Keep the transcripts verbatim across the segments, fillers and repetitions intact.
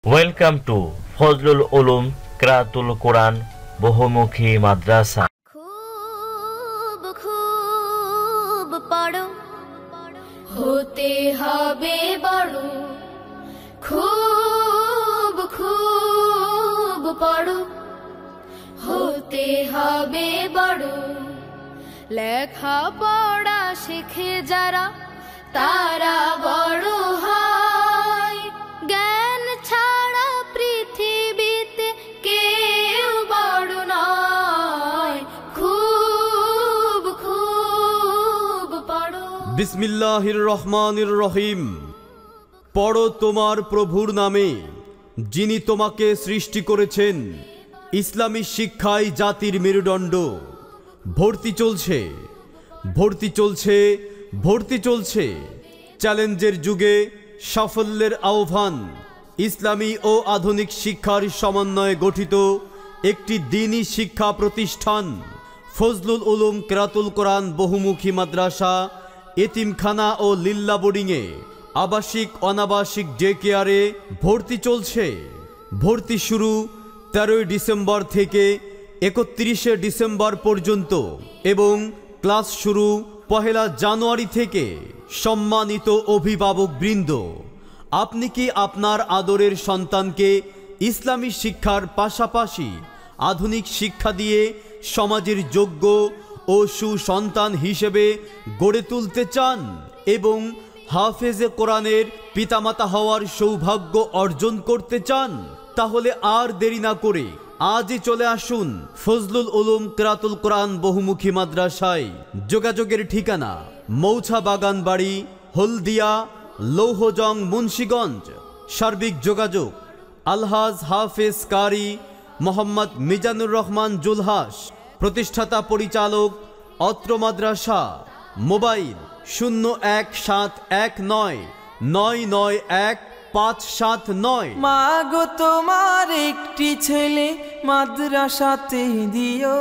Welcome to Fazlul Ulum Kiratul Quran বহুমুখী মাদ্রাসা। খুব খুব পড়ো, হতে হবে বড়। খুব খুব পড়ো, হতে হবে বড়। লেখা পড়া শিখে যারা তারা বড় হয়। জ্ঞান ছাড়া পৃথিবীতে কেউ বড় নয়। খুব খুব পড়ো। বিসমিল্লাহির রহমানির রহিম। পড়ো তোমার প্রভুর নামে, যিনি তোমাকে সৃষ্টি করেছেন। ইসলামী শিক্ষায় জাতির মেরুদণ্ড। ভর্তি চলছে, ভর্তি চলছে, ভর্তি চলছে। চ্যালেঞ্জের যুগে সাফল্যের আহ্বান। ইসলামী ও আধুনিক শিক্ষার সমন্বয়ে গঠিত একটি দ্বীনি শিক্ষা প্রতিষ্ঠান ফজলুল উলুম কিরাতুল কোরআন বহুমুখী মাদ্রাসা, এতিমখানা ও লিল্লা বোর্ডিংয়ে, আবাসিক অনাবাসিক ডে কেয়ারে ভর্তি চলছে। ভর্তি শুরু তেরোই ডিসেম্বর থেকে একত্রিশে ডিসেম্বর পর্যন্ত এবং ক্লাস শুরু পহেলা জানুয়ারি থেকে। সম্মানিত অভিভাবক বৃন্দ, আপনি কি আপনার আদরের সন্তানকে ইসলামী শিক্ষার পাশাপাশি আধুনিক শিক্ষা দিয়ে সমাজের যোগ্য ও সুসন্তান হিসেবে গড়ে তুলতে চান এবং হাফেজে কোরআনের পিতামাতা হওয়ার সৌভাগ্য অর্জন করতে চান? তাহলে আর দেরি না করে আজই চলে আসুন ফজলুল উলুম কিরাতুল কোরআন বহুমুখী মাদ্রাসায়। যোগাযোগের ঠিকানা মৌছা বাগান বাড়ি, হলদিয়া, লৌহজং, মুন্সিগঞ্জ। সার্বিক যোগাযোগ আলহাজ হাফেজ কারি মোহাম্মদ মিজানুর রহমান জুলহাস, প্রতিষ্ঠাতা পরিচালক অত্র মাদ্রাসা। মোবাইল শূন্য এক সাত এক নয় নয় নয় এক পাঁচ সাত নয়। মাগো তোমার একটি ছেলে মাদ্রাসাতে দিও।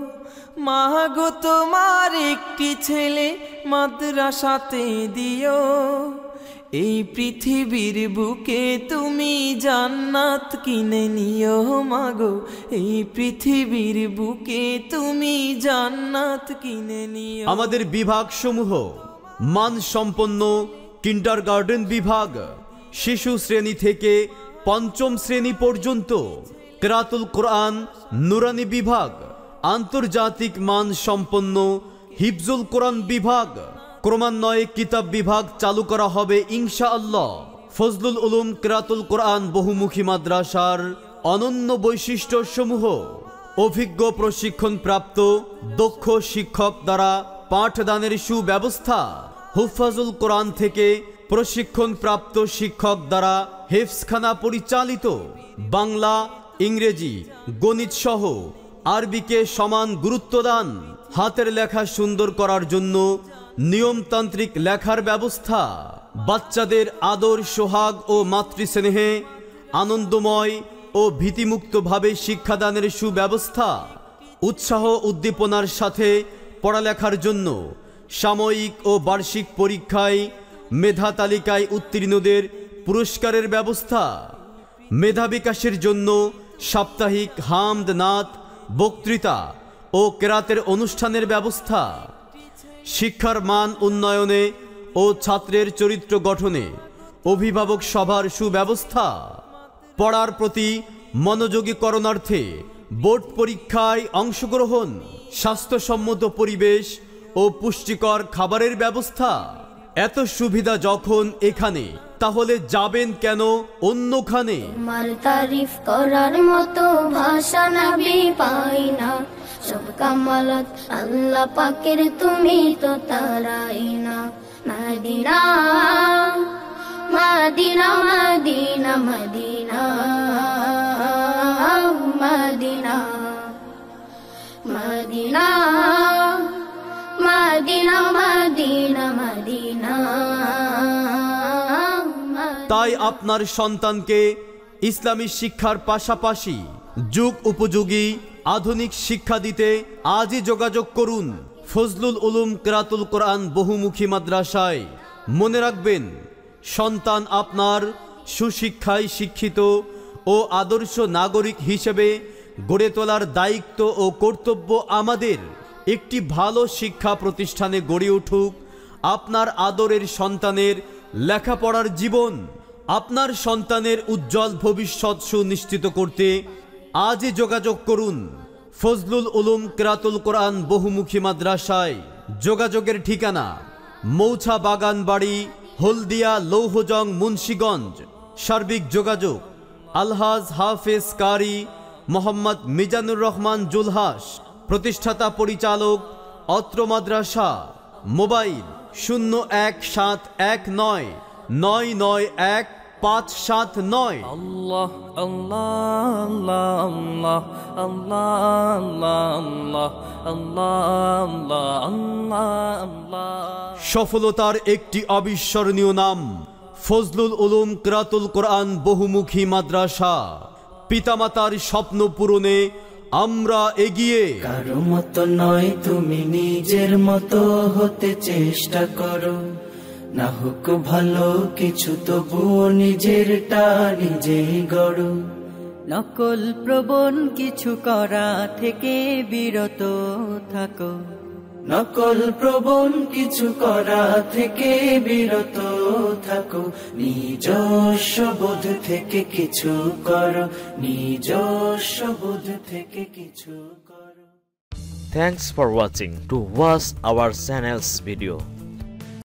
মাগো তোমার একটি ছেলে মাদ্রাসাতে দিও। এই পৃথিবীর বুকে তুমি জান্নাত কিনে নিও। মাগো এই পৃথিবীর বুকে তুমি জান্নাত কিনে নিও। আমাদের বিভাগ সমূহ মানসম্পন্ন কিন্ডারগার্টেন বিভাগ, শিশু শ্রেণী থেকে পঞ্চম শ্রেণী পর্যন্ত। কিরাতুল কোরআন নুরানি বিভাগ, আন্তর্জাতিক মান সম্পন্ন হিফজুল কোরআন বিভাগ। ক্রমান্বয়ে কিতাব বিভাগ চালু করা হবে ইনশাআল্লাহ। ফজলুল উলুম কিরাতুল কোরআন বহুমুখী মাদ্রাসার অনন্য বৈশিষ্ট্য সমূহ: অভিজ্ঞ প্রশিক্ষণপ্রাপ্ত দক্ষ শিক্ষক দ্বারা পাঠদানের সুব্যবস্থা। হুফাজুল কোরআন থেকে প্রশিক্ষণপ্রাপ্ত শিক্ষক দ্বারা হেফজখানা পরিচালিত। বাংলা, ইংরেজি, গণিত সহ আরবিকে সমান গুরুত্ব দান। হাতের লেখা সুন্দর করার জন্য নিয়মতান্ত্রিক লেখার ব্যবস্থা। বাচ্চাদের আদর, সোহাগ ও মাতৃস্নেহে আনন্দময় ও ভীতিমুক্তভাবে শিক্ষাদানের সুব্যবস্থা। উৎসাহ উদ্দীপনার সাথে পড়ালেখার জন্য সাময়িক ও বার্ষিক পরীক্ষায় মেধা তালিকায় উত্তীর্ণদের পুরস্কারের ব্যবস্থা। মেধা বিকাশের জন্য সাপ্তাহিক হামদ, নাত, বক্তৃতা ও কেরাতের অনুষ্ঠানের ব্যবস্থা। শিক্ষার মান উন্নয়নে ও ছাত্রের চরিত্র গঠনে অভিভাবক সভার সুব্যবস্থা। পড়ার প্রতি মনোযোগী করণার্থে বোর্ড পরীক্ষায় অংশগ্রহণ। স্বাস্থ্যসম্মত পরিবেশ ও পুষ্টিকর খাবারের ব্যবস্থা। এত সুবিধা যখন এখানে, তাহলে যাবেন কেন অন্যখানে? তোমার তারিফ করার মতো ভাষা নবী পাই না। সব কামালত আল্লাহ পাকের, তুমি তো তারাই না। Medina Medina Medina Medina Medina Medina Medina Medina Medina. তাই আপনার সন্তানকে ইসলামী শিক্ষার পাশাপাশি যুগ উপযোগী আধুনিক শিক্ষা দিতে আজই যোগাযোগ করুন ফজলুল উলুম কিরাতুল কোরআন বহুমুখী মাদ্রাসায়। মনে রাখবেন, সন্তান আপনার সুশিক্ষায় শিক্ষিত ও আদর্শ নাগরিক হিসেবে গড়ে তোলার দায়িত্ব ও কর্তব্য আমাদের। একটি ভালো শিক্ষা প্রতিষ্ঠানে গড়ে উঠুক আপনার আদরের সন্তানের লেখাপড়ার জীবন। আপনার সন্তানের উজ্জ্বল ভবিষ্যৎ সুনিশ্চিত করতে আজই যোগাযোগ করুন ফজলুল উলুম কিরাতুল কোরআন বহুমুখী মাদ্রাসায়। যোগাযোগের ঠিকানা মৌছা বাগান বাড়ি, হলদিয়া, লৌহজং, মুন্সিগঞ্জ। সার্বিক যোগাযোগ আলহাজ হাফেজ কারি মোহাম্মদ মিজানুর রহমান জুলহাস, প্রতিষ্ঠাতা পরিচালক অত্র মাদ্রাসা। মোবাইল শূন্য এক সাত এক নয় নয় নয় এক পাঁচ সাত নয়। আল্লাহ আল্লাহ আল্লাহ আল্লাহ আল্লাহ আল্লাহ। সফলতার একটি অবিস্মরণীয় নাম ফজলুল উলুম কিরাতুল কোরআন বহুমুখী মাদ্রাসা। পিতামাতার স্বপ্ন পূরণে আমরা এগিয়ে। কারো মতো নয়, তুমি নিজের মতো হতে চেষ্টা করো। না হোক ভালো কিছু, তবুও নিজেরটা নিজেই গড়ো। নকল প্রবণ কিছু করা থেকে বিরত থাকো। নকল প্রবণ কিছু করা থেকে বিরত থাকো। নিজস্ব বোধ থেকে কিছু করো, নিজস্ব বোধ থেকে কিছু করো। Thanks for watching. To watch our channel's video,